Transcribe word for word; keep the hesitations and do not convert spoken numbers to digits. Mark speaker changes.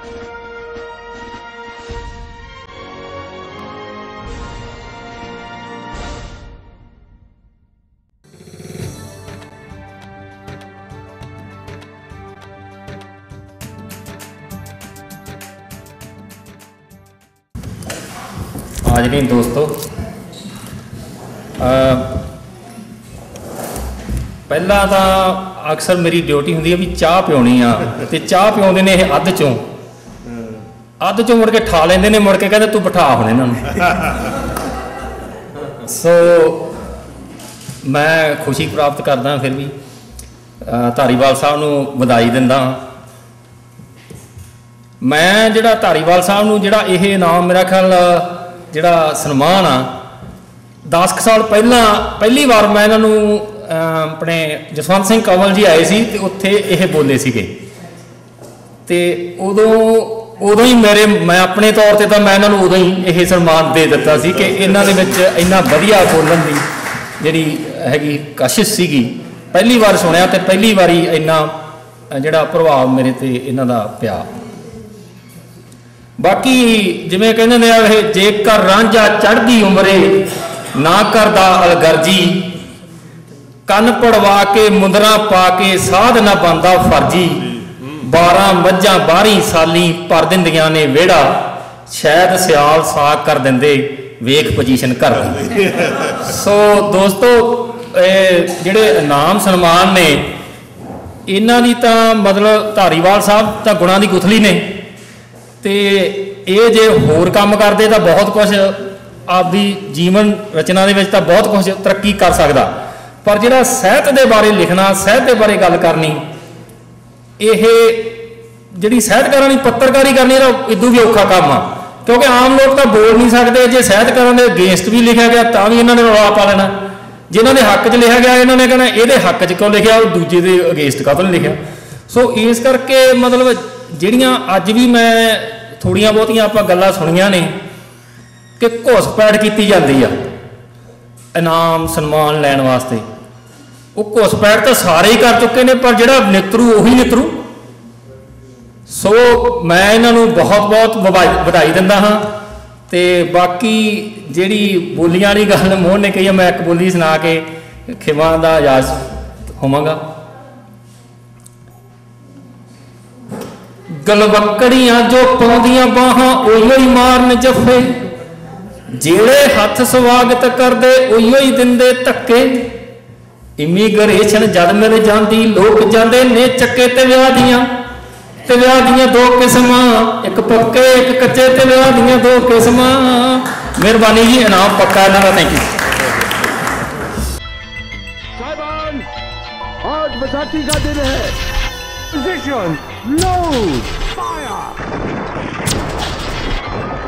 Speaker 1: हाजरीन दोस्तों, पहला तो अक्सर मेरी ड्यूटी होंगी है भी चाह पियानी आ, तो चाह पियाते ने अद्ध चों अद्ध चों मुड़ के ठा लेंदे ने, मुड़ के कहते तू बिठा हुणे इन्हां सो मैं खुशी प्राप्त करदा फिर भी धारीवाल साहब नूं वधाई दिंदा। मैं जिहड़ा धारीवाल साहब नूं जिहड़ा इह इनाम मेरा ख्याल जिहड़ा सन्मान आ दस क साल पहला पहली बार मैं इन्हों अपने जसवंत सिंह कंवल जी आए सी ते उत्थे यह बोले सीगे ते उदों उदों ही मेरे मैं अपने तौर पर तो मैं इन्हों उदों ही यह सन्मान दे दिता सी कि इन्हां दे विच इन्ना वधिया बोलण दी जिहड़ी हैगी कशिश सीगी। पहली बार सुनिया ते पहली बारी इन्ना जिहड़ा प्रभाव मेरे ते इन्हां दा पिया। बाकी जिवें कहंदे ने जेकर रांझा चढ़दी उमरे ना करदा अलगर्जी, कन पड़वा के मुंदरा पा के साध ना बनदा फर्जी, बारह मझां बारहीं साली भर दिंदियां ने वेड़ा, शायद सियाल साग कर दिंदे वेख पोजीशन कर दिंदे। सो दोस्तों जिहड़े इनाम सन्मान ने इन्हां दी तां मतलब धारीवाल साहब तां गुणां दी गुथली ने ते ये जे होर काम करते तो बहुत कुछ आपकी जीवन रचना दे विच तां बहुत कुछ तरक्की कर सकता, पर जिहड़ा साहित्य के बारे लिखना साहित्य के बारे गल करनी यह जिहड़ी साहित्यकारां दी पत्रकारी करनी तो इदों भी औखा काम आ, क्योंकि आम लोग तो बोल नहीं सकते। जे साहित्यकारां दे अगेंस्ट भी लिखा गया तां भी इन्हां ने रौला पा लेना, जिन्हां दे हक च लिखा गया इन्हां ने कहना इहदे हक च क्यों लिखिया, दूजे दे अगेंस्ट काहतों नहीं लिखिया। सो इस करके मतलब जिहड़ियां अज भी मैं थोड़ियां बहुतियां आपां गल्लां सुनियां ने कि घुसपैठ की जाती है इनाम सन्मान लैण वास्ते, वो घुसपैठ तो सारे ही कर चुके हैं, पर जिहड़ा नितरू उही नितरू। सो मैं इन्हों बहुत बहुत बधाई दिंदा हाँ। ते बाकी जिहड़ी बोलियां वाली गल मोहन ने कही है, मैं एक बोली सुना के खिमा दा इजाज होवांगा। गलवकड़ियां जो पाउंदियां बाहां उहियो ही मारन जफे, जेड़े हथ स्वागत करदे उहियो ही दिंदे धक्के, इमीग्रेशन जद मिल जांदी लोग जांदे ने चक्के ते विआह दियां ते विआह दियां दो किस्मां, एक पक्के एक कच्चे ते विआह दियां दो किस्मां। मेहरबानी जी, इनाम पक्का इन्हां दा। थैंक यू
Speaker 2: साहिबान, आज बैसाखी का दिन है। Position, load, fire!